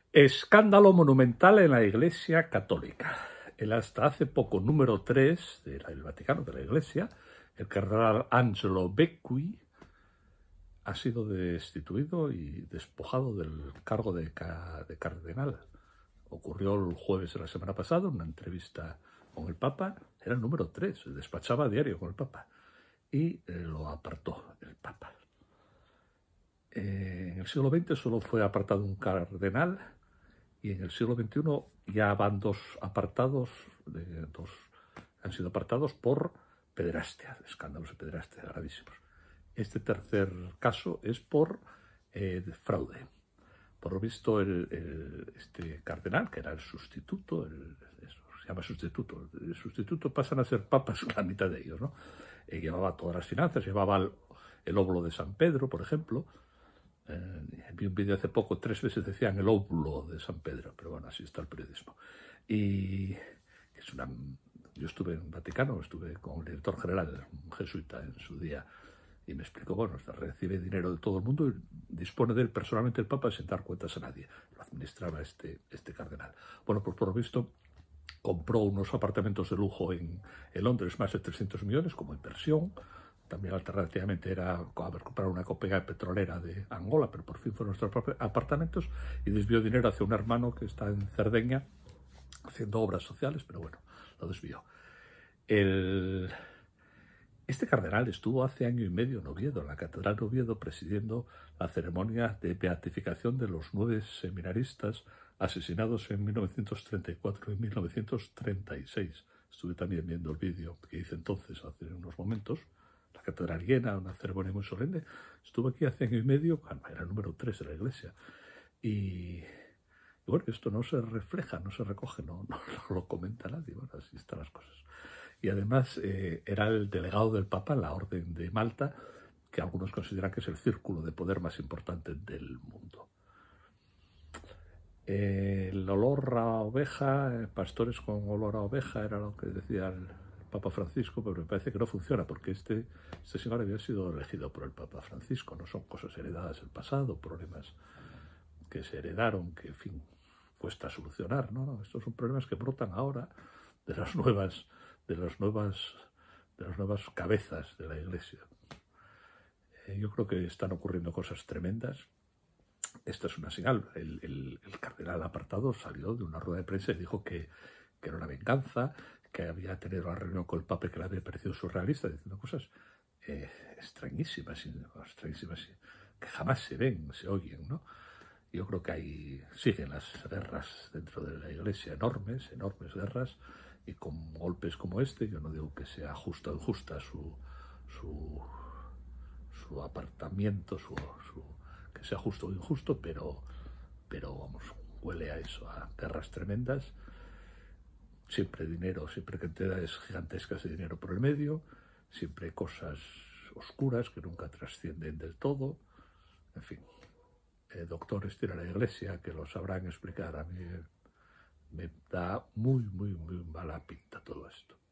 Escándalo monumental en la Iglesia Católica. El hasta hace poco número 3 del Vaticano, de la Iglesia, el cardenal Angelo Becqui, ha sido destituido y despojado del cargo de cardenal. Ocurrió el jueves de la semana pasada, una entrevista con el Papa. Era el número 3, despachaba a diario con el Papa. Y lo apartó el Papa. En el siglo XX solo fue apartado un cardenal, y en el siglo XXI ya van han sido apartados por pederastia, escándalos de pederastia gravísimos. Este tercer caso es por fraude. Por lo visto, este cardenal, que era el sustituto, se llama sustituto, el sustituto pasan a ser papas la mitad de ellos, ¿no? Llevaba todas las finanzas, llevaba el óbolo de San Pedro, por ejemplo. Vi un vídeo hace poco, 3 veces decían el óvulo de San Pedro, pero bueno, así está el periodismo. Y yo estuve en Vaticano, estuve con el director general, un jesuita en su día, y me explicó, bueno, recibe dinero de todo el mundo y dispone de él personalmente el Papa sin dar cuentas a nadie. Lo administraba este cardenal. Bueno, pues por lo visto compró unos apartamentos de lujo en Londres, más de 300 millones como inversión. También alternativamente era comprar una compañía petrolera de Angola, pero por fin fueron nuestros apartamentos, y desvió dinero hacia un hermano que está en Cerdeña haciendo obras sociales, pero bueno, lo desvió. Este cardenal estuvo hace año y medio en Oviedo, en la Catedral de Oviedo, presidiendo la ceremonia de beatificación de los 9 seminaristas asesinados en 1934 y 1936. Estuve también viendo el vídeo que hice entonces, hace unos momentos. La catedral llena, una ceremonia muy solemne. Estuve aquí hace año y medio, era el número 3 de la iglesia. Y bueno, esto no se refleja, no se recoge, no lo comenta nadie. Bueno, así están las cosas. Y además era el delegado del Papa en la Orden de Malta, que algunos consideran que es el círculo de poder más importante del mundo. El olor a oveja, pastores con olor a oveja, era lo que decía el Papa Francisco, pero me parece que no funciona, porque este señor había sido elegido por el Papa Francisco. No son cosas heredadas del pasado, problemas que se heredaron, que en fin cuesta solucionar, ¿no? Estos son problemas que brotan ahora de las nuevas cabezas de la Iglesia. Yo creo que están ocurriendo cosas tremendas. Esta es una señal. El cardenal apartado salió de una rueda de prensa y dijo que era una venganza, que había tenido una reunión con el Papa que le había parecido surrealista, diciendo cosas extrañísimas, que jamás se ven, se oyen, ¿no? Yo creo que siguen las guerras dentro de la Iglesia, enormes guerras, y con golpes como este. Yo no digo que sea justa o injusta su apartamiento, que sea justo o injusto, pero vamos, huele a eso, a guerras tremendas. Siempre dinero, siempre cantidades gigantescas de dinero por el medio, siempre cosas oscuras que nunca trascienden del todo. En fin, doctores tiene la Iglesia que lo sabrán explicar. A mí me da muy mala pinta todo esto.